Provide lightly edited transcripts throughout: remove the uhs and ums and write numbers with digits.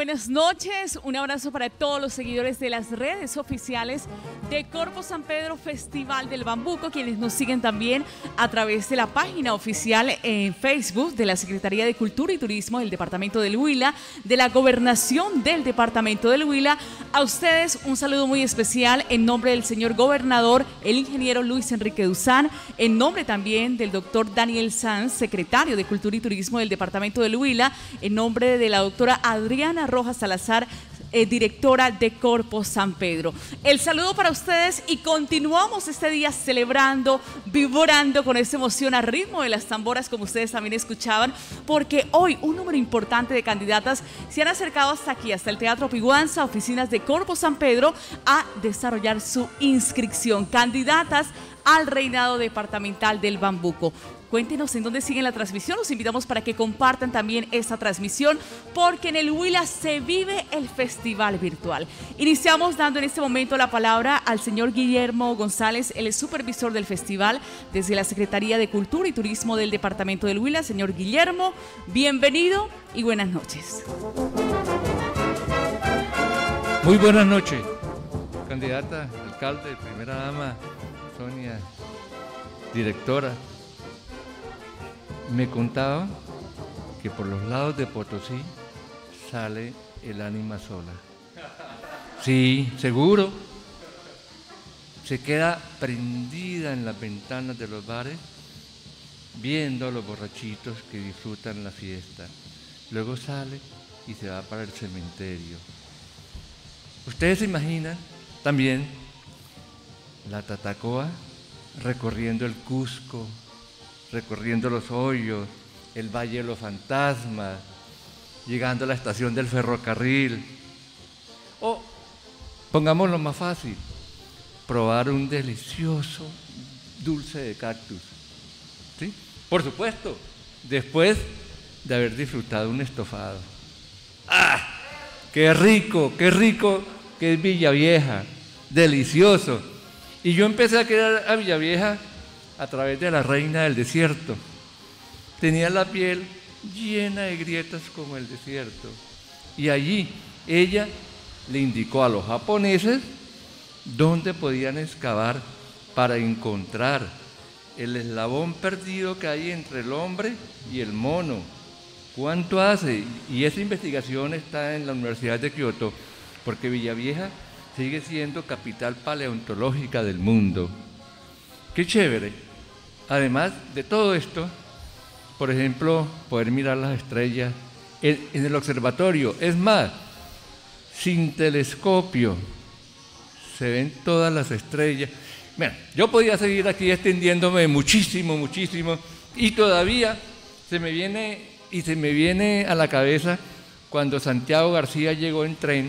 buenas noches. Un abrazo para todos los seguidores de las redes oficiales de Corpo San Pedro Festival del Bambuco, quienes nos siguen también a través de la página oficial en Facebook de la Secretaría de Cultura y Turismo del Departamento del Huila, de la Gobernación del Departamento del Huila. A ustedes un saludo muy especial en nombre del señor gobernador, el ingeniero Luis Enrique Duzán, en nombre también del doctor Daniel Sanz, secretario de Cultura y Turismo del Departamento del Huila, en nombre de la doctora Adriana Rojas Salazar, directora de Corpo San Pedro. El saludo para ustedes y continuamos este día celebrando, vibrando con esta emoción a ritmo de las tamboras, como ustedes también escuchaban, porque hoy un número importante de candidatas se han acercado hasta aquí, hasta el Teatro Piguanza, oficinas de Corpo San Pedro, a desarrollar su inscripción. Candidatas al reinado departamental del Bambuco. Cuéntenos en dónde siguen la transmisión, los invitamos para que compartan también esta transmisión, porque en el Huila se vive el festival virtual. Iniciamos dando en este momento la palabra al señor Guillermo González, el supervisor del festival desde la Secretaría de Cultura y Turismo del Departamento del Huila. Señor Guillermo, bienvenido y buenas noches. Muy buenas noches, candidata, alcalde, primera dama, Sonia, directora. Me contaba que por los lados de Potosí sale el ánima sola. Sí, seguro. Se queda prendida en las ventanas de los bares viendo a los borrachitos que disfrutan la fiesta. Luego sale y se va para el cementerio. Ustedes se imaginan también la Tatacoa recorriendo el Cusco, recorriendo los hoyos, el Valle de los Fantasmas, llegando a la estación del ferrocarril. O, pongámoslo más fácil, probar un delicioso dulce de cactus. ¿Sí? Por supuesto, después de haber disfrutado un estofado. ¡Ah! ¡Qué rico que es Villavieja! Delicioso. Y yo empecé a querer a Villavieja a través de la reina del desierto. Tenía la piel llena de grietas como el desierto. Y allí ella le indicó a los japoneses dónde podían excavar para encontrar el eslabón perdido que hay entre el hombre y el mono. ¿Cuánto hace? Y esa investigación está en la Universidad de Kioto, porque Villavieja sigue siendo capital paleontológica del mundo. ¡Qué chévere! Además de todo esto, por ejemplo, poder mirar las estrellas en el observatorio. Es más, sin telescopio se ven todas las estrellas. Bueno, yo podía seguir aquí extendiéndome muchísimo, y todavía se me viene a la cabeza cuando Santiago García llegó en tren,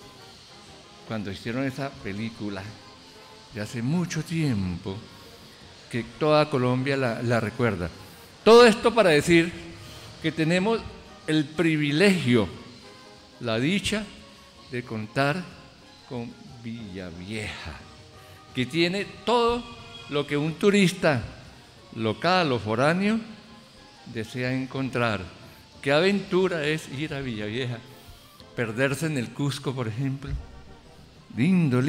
cuando hicieron esa película de hace mucho tiempo, que toda Colombia la recuerda. Todo esto para decir que tenemos el privilegio, la dicha de contar con Villavieja, que tiene todo lo que un turista local o foráneo desea encontrar. ¿Qué aventura es ir a Villavieja? Perderse en el Cusco, por ejemplo. Lindo.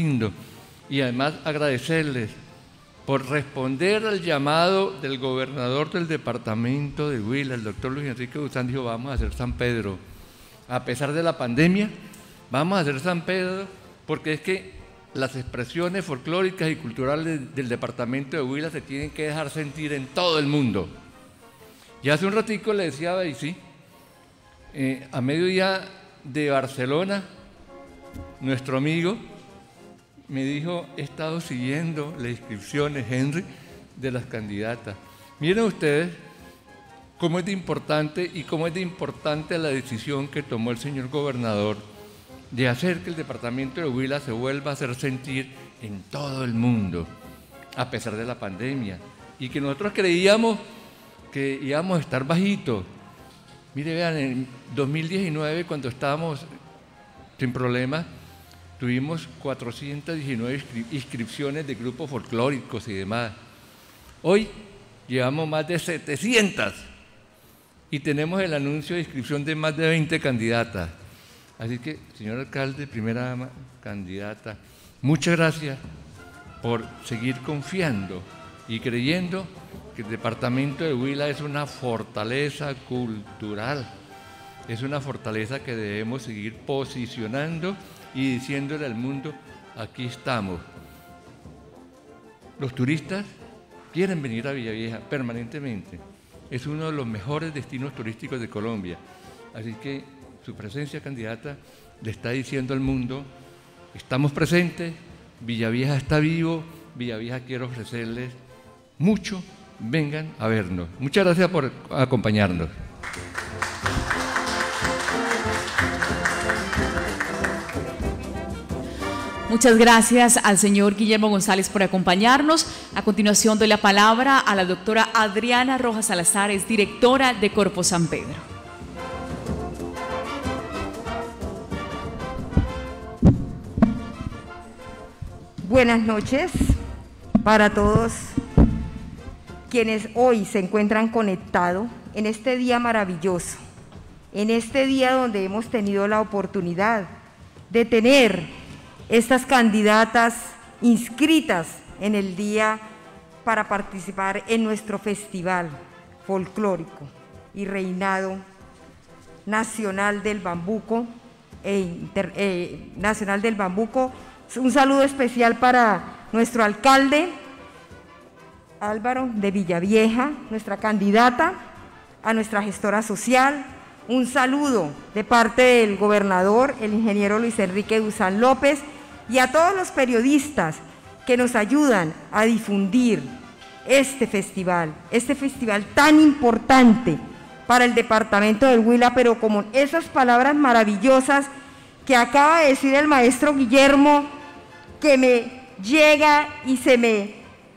Y además agradecerles por responder al llamado del gobernador del departamento de Huila, el doctor Luis Enrique Duzán. Dijo, vamos a hacer San Pedro. A pesar de la pandemia, vamos a hacer San Pedro, porque es que las expresiones folclóricas y culturales del departamento de Huila se tienen que dejar sentir en todo el mundo. Y hace un ratico le decía a Daisy, a mediodía de Barcelona, nuestro amigo me dijo, he estado siguiendo las inscripciones, Henry, de las candidatas. Miren ustedes cómo es de importante la decisión que tomó el señor gobernador de hacer que el departamento de Huila se vuelva a hacer sentir en todo el mundo, a pesar de la pandemia, y que nosotros creíamos que íbamos a estar bajitos. Mire, vean, en 2019, cuando estábamos sin problemas, tuvimos 419 inscripciones de grupos folclóricos y demás. Hoy llevamos más de 700 y tenemos el anuncio de inscripción de más de 20 candidatas. Así que, señor alcalde, primera dama, candidata, muchas gracias por seguir confiando y creyendo que el departamento de Huila es una fortaleza cultural, es una fortaleza que debemos seguir posicionando y diciéndole al mundo, aquí estamos. Los turistas quieren venir a Villavieja permanentemente, es uno de los mejores destinos turísticos de Colombia, así que su presencia, candidata, le está diciendo al mundo, estamos presentes, Villavieja está vivo, Villavieja quiere ofrecerles mucho, vengan a vernos. Muchas gracias por acompañarnos. Muchas gracias al señor Guillermo González por acompañarnos. A continuación doy la palabra a la doctora Adriana Rojas Salazar, es directora de Corpo San Pedro. Buenas noches para todos quienes hoy se encuentran conectados en este día maravilloso, en este día donde hemos tenido la oportunidad de tener estas candidatas inscritas en el día para participar en nuestro festival folclórico y reinado nacional del bambuco, Un saludo especial para nuestro alcalde Álvaro de Villavieja, nuestra candidata, a nuestra gestora social. Un saludo de parte del gobernador, el ingeniero Luis Enrique Duzán López, y a todos los periodistas que nos ayudan a difundir este festival tan importante para el departamento del Huila, pero como esas palabras maravillosas que acaba de decir el maestro Guillermo, que me llega y se me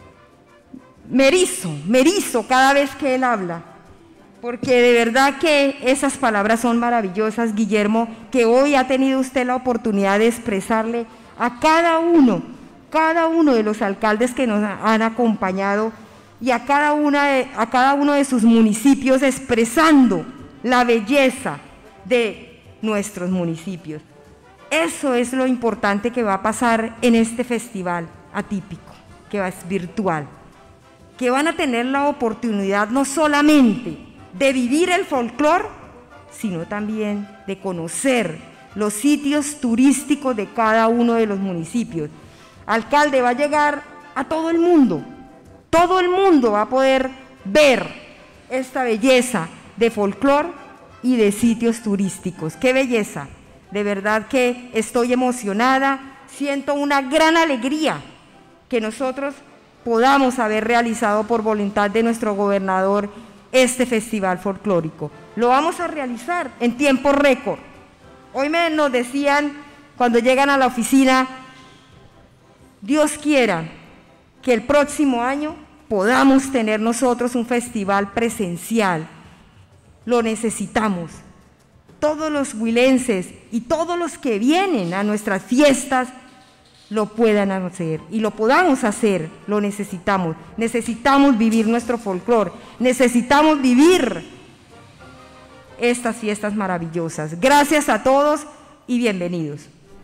erizo cada vez que él habla, porque de verdad que esas palabras son maravillosas, Guillermo, que hoy ha tenido usted la oportunidad de expresarle a cada uno de los alcaldes que nos han acompañado y a cada uno de sus municipios, expresando la belleza de nuestros municipios. Eso es lo importante que va a pasar en este festival atípico, que es virtual, que van a tener la oportunidad no solamente de vivir el folclore, sino también de conocer los sitios turísticos de cada uno de los municipios. Alcalde, va a llegar a todo el mundo va a poder ver esta belleza de folclore y de sitios turísticos. ¡Qué belleza! De verdad que estoy emocionada, siento una gran alegría que nosotros podamos haber realizado por voluntad de nuestro gobernador este festival folclórico. Lo vamos a realizar en tiempo récord. Hoy nos decían, cuando llegan a la oficina, Dios quiera que el próximo año podamos tener nosotros un festival presencial. Lo necesitamos. Todos los huilenses y todos los que vienen a nuestras fiestas lo puedan hacer y lo podamos hacer, lo necesitamos. Necesitamos vivir nuestro folclore, necesitamos vivir estas fiestas maravillosas. Gracias a todos y bienvenidos.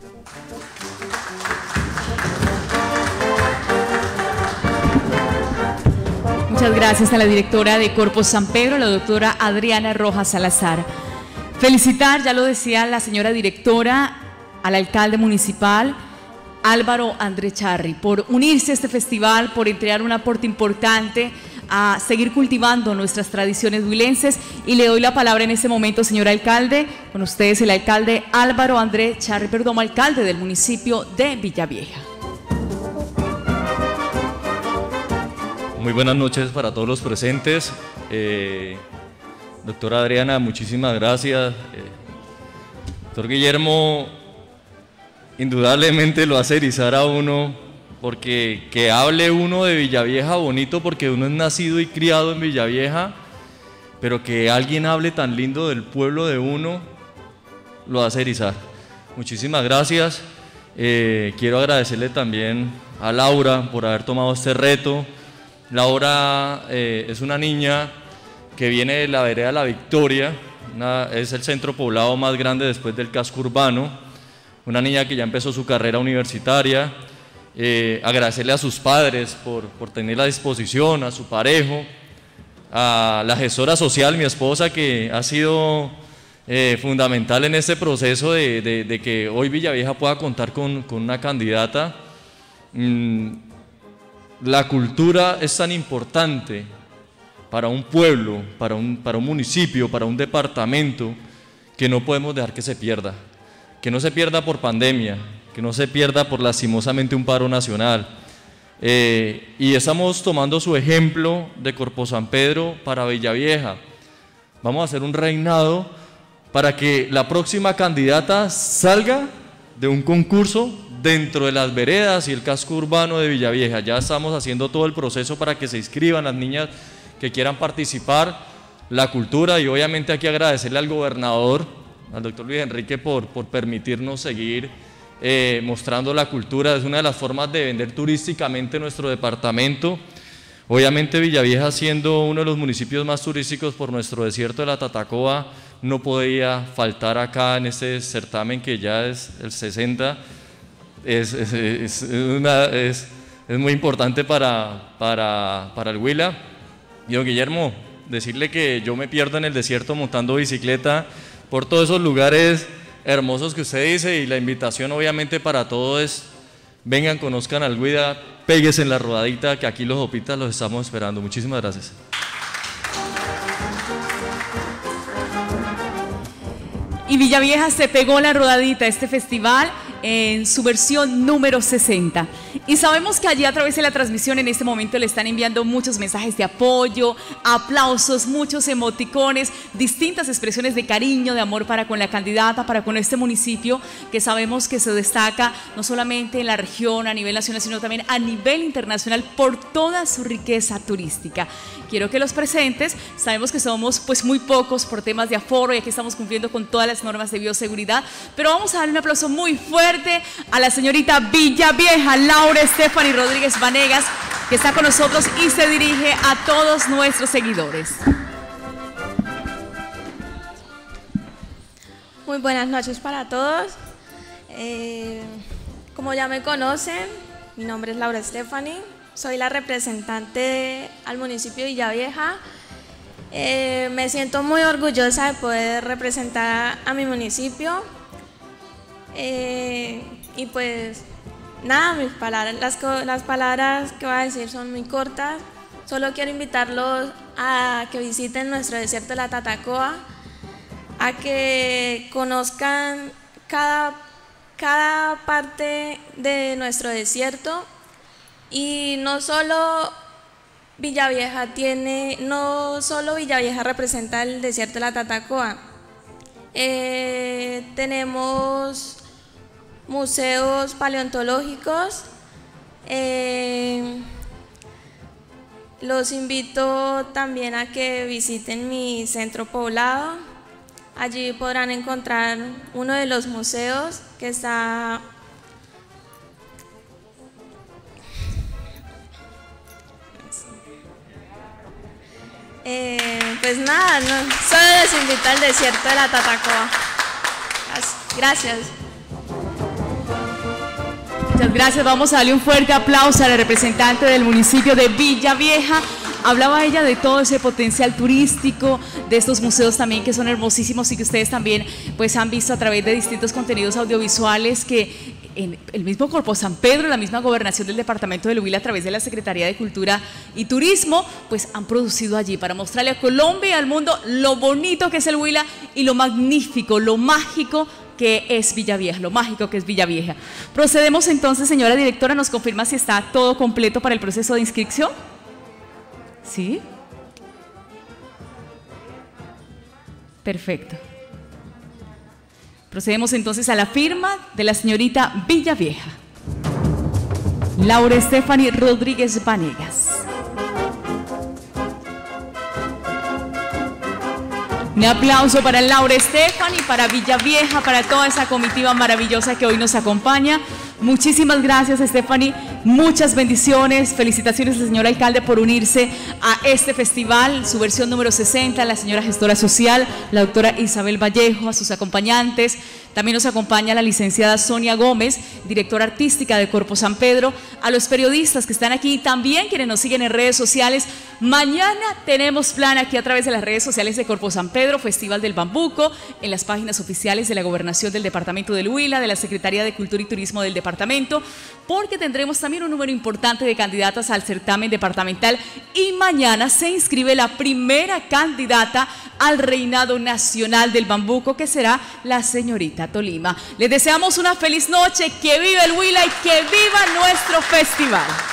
Muchas gracias a la directora de Corpo San Pedro, la doctora Adriana Rojas Salazar. Felicitar, ya lo decía la señora directora, al alcalde municipal, Álvaro André Charri, por unirse a este festival, por entregar un aporte importante a seguir cultivando nuestras tradiciones huilenses. Y le doy la palabra en este momento, señor alcalde, con ustedes el alcalde Álvaro André Charri Perdomo, alcalde del municipio de Villavieja. Muy buenas noches para todos los presentes. Doctora Adriana, muchísimas gracias. Doctor Guillermo, indudablemente lo hace erizar a uno, porque que hable uno de Villavieja bonito, porque uno es nacido y criado en Villavieja, pero que alguien hable tan lindo del pueblo de uno, lo hace erizar. Muchísimas gracias. Quiero agradecerle también a Laura por haber tomado este reto. Laura es una niña que viene de la vereda La Victoria, es el centro poblado más grande después del casco urbano, una niña que ya empezó su carrera universitaria. Agradecerle a sus padres por tener la disposición, a su parejo, a la gestora social, mi esposa, que ha sido fundamental en este proceso de que hoy Villavieja pueda contar con una candidata. La cultura es tan importante para un pueblo, para un municipio, para un departamento, que no podemos dejar que se pierda. Que no se pierda por pandemia, que no se pierda por lastimosamente un paro nacional. Y estamos tomando su ejemplo de Corpo San Pedro para Villavieja. Vamos a hacer un reinado para que la próxima candidata salga de un concurso dentro de las veredas y el casco urbano de Villavieja. Ya estamos haciendo todo el proceso para que se inscriban las niñas que quieran participar, la cultura, y obviamente hay que agradecerle al gobernador, al doctor Luis Enrique, por permitirnos seguir mostrando la cultura. Es una de las formas de vender turísticamente nuestro departamento. Obviamente Villavieja, siendo uno de los municipios más turísticos por nuestro desierto de la Tatacoa, no podía faltar acá en este certamen, que ya es el 60. Es muy importante para el Huila. Y don Guillermo, decirle que yo me pierdo en el desierto montando bicicleta por todos esos lugares hermosos que usted dice, y la invitación obviamente para todos es: vengan, conozcan al Huila, péguense en la rodadita, que aquí los Opitas los estamos esperando. Muchísimas gracias. Y Villavieja se pegó la rodadita, este festival, en su versión número 60. Y sabemos que allí, a través de la transmisión, en este momento le están enviando muchos mensajes de apoyo, aplausos, muchos emoticones, distintas expresiones de cariño, de amor para con la candidata, para con este municipio, que sabemos que se destaca no solamente en la región, a nivel nacional, sino también a nivel internacional por toda su riqueza turística. Quiero que los presentes, sabemos que somos pues muy pocos por temas de aforo, y aquí estamos cumpliendo con todas las normas de bioseguridad, pero vamos a darle un aplauso muy fuerte a la señorita Villavieja, Laura Stephanie Rodríguez Vanegas, que está con nosotros y se dirige a todos nuestros seguidores. Muy buenas noches para todos. Como ya me conocen, mi nombre es Laura Stephanie, soy la representante al municipio de Villavieja. Me siento muy orgullosa de poder representar a mi municipio. Y pues nada, las palabras que voy a decir son muy cortas. Solo quiero invitarlos a que visiten nuestro desierto de la Tatacoa, a que conozcan cada parte de nuestro desierto. Y no solo Villavieja representa el desierto de la Tatacoa. Tenemos museos paleontológicos. Los invito también a que visiten mi centro poblado. Allí podrán encontrar uno de los museos que está pues nada, solo les invito al desierto de la Tatacoa. Gracias. Muchas gracias. Vamos a darle un fuerte aplauso a la representante del municipio de Villavieja. Hablaba ella de todo ese potencial turístico, de estos museos también que son hermosísimos y que ustedes también pues han visto a través de distintos contenidos audiovisuales que en el mismo Corpo San Pedro, la misma gobernación del departamento del Huila, a través de la Secretaría de Cultura y Turismo, pues han producido allí para mostrarle a Colombia y al mundo lo bonito que es el Huila y lo magnífico, lo mágico que es Villavieja, lo mágico que es Villavieja. Procedemos entonces, señora directora, ¿nos confirma si está todo completo para el proceso de inscripción? ¿Sí? Perfecto. Procedemos entonces a la firma de la señorita Villavieja. Laura Stephanie Rodríguez Vanegas. Un aplauso para Laura Stephanie, para Villavieja, para toda esa comitiva maravillosa que hoy nos acompaña. Muchísimas gracias, Stephanie. Muchas bendiciones, felicitaciones al señor alcalde por unirse a este festival, su versión número 60, la señora gestora social, la doctora Isabel Vallejo, a sus acompañantes. También nos acompaña la licenciada Sonia Gómez, directora artística de Corpo San Pedro, a los periodistas que están aquí y también quienes nos siguen en redes sociales. Mañana tenemos plan aquí a través de las redes sociales de Corpo San Pedro, Festival del Bambuco, en las páginas oficiales de la Gobernación del Departamento del Huila, de la Secretaría de Cultura y Turismo del Departamento, porque tendremos también un número importante de candidatas al certamen departamental y mañana se inscribe la primera candidata al reinado nacional del Bambuco, que será la señorita Tolima. Les deseamos una feliz noche, que viva el Huila y que viva nuestro festival.